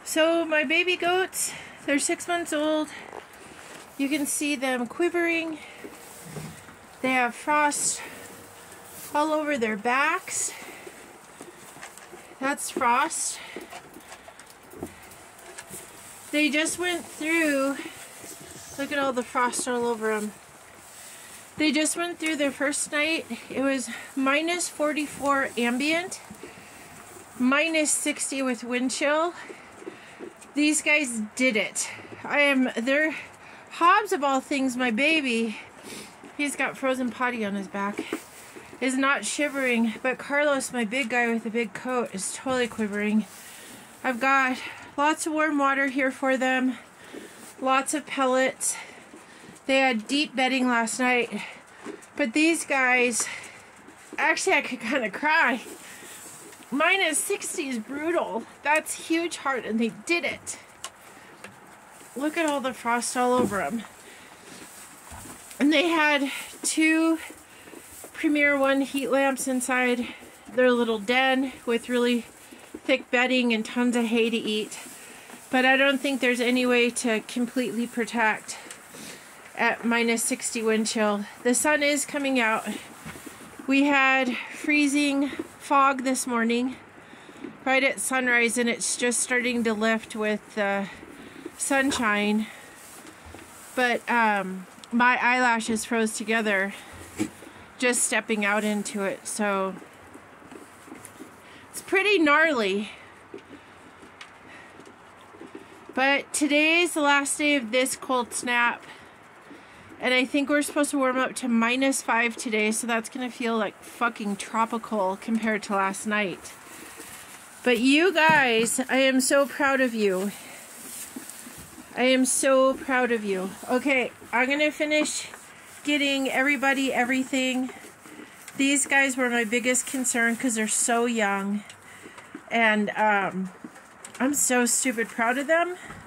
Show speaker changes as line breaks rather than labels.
So my baby goats, they're 6 months old. You can see them quivering. They have frost all over their backs. That's frost. They just went through, look at all the frost all over them. They just went through their first night. It was minus 44 ambient, minus 60 with wind chill. These guys did it. They're Hobbs of all things, my baby. He's got frozen potty on his back. Is not shivering, but Carlos, my big guy with the big coat, is totally quivering. I've got lots of warm water here for them. Lots of pellets. They had deep bedding last night. But these guys, actually I could kind of cry. Minus 60 is brutal. That's huge heart, and they did it. Look at all the frost all over them. And they had 2 Premier One heat lamps inside their little den with really thick bedding and tons of hay to eat. But I don't think there's any way to completely protect at minus 60 wind chill. The sun is coming out. We had freezing fog this morning right at sunrise, and it's just starting to lift with the sunshine. But my eyelashes froze together just stepping out into it, so it's pretty gnarly. But today's the last day of this cold snap, and I think we're supposed to warm up to minus 5 today, so that's gonna feel like fucking tropical compared to last night. But you guys, I am so proud of you. I am so proud of you. Okay, I'm gonna finish getting everybody everything. These guys were my biggest concern because they're so young, and I'm so stupid proud of them.